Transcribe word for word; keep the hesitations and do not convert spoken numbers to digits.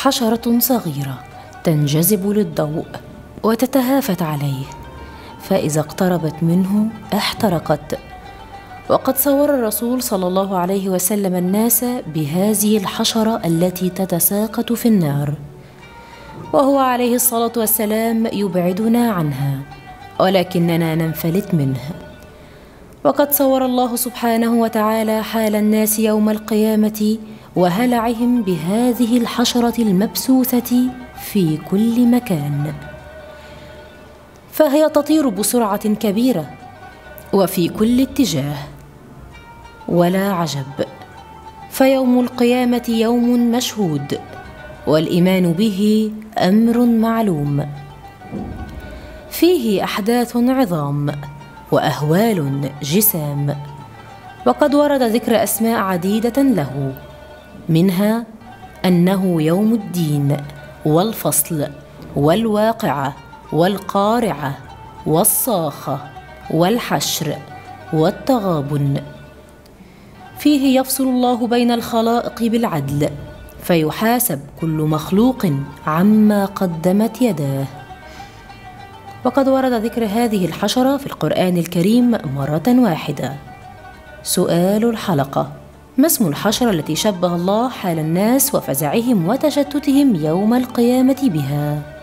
حشرة صغيرة تنجذب للضوء وتتهافت عليه، فإذا اقتربت منه احترقت. وقد صور الرسول صلى الله عليه وسلم الناس بهذه الحشرة التي تتساقط في النار، وهو عليه الصلاة والسلام يبعدنا عنها، ولكننا ننفلت منه. وقد صور الله سبحانه وتعالى حال الناس يوم القيامة وهلعهم بهذه الحشرة المبثوثة في كل مكان، فهي تطير بسرعة كبيرة وفي كل اتجاه. ولا عجب، فيوم القيامة يوم مشهود، والإيمان به أمر معلوم، فيه أحداث عظام وأهوال جسام. وقد ورد ذكر أسماء عديدة له، منها أنه يوم الدين والفصل والواقعة والقارعة والصاخة والحشر والتغابن. فيه يفصل الله بين الخلائق بالعدل، فيحاسب كل مخلوق عما قدمت يداه. وقد ورد ذكر هذه الحشرة في القرآن الكريم مرة واحدة. سؤال الحلقة: ما اسم الحشرة التي شبه الله حال الناس وفزعهم وتشتتهم يوم القيامة بها؟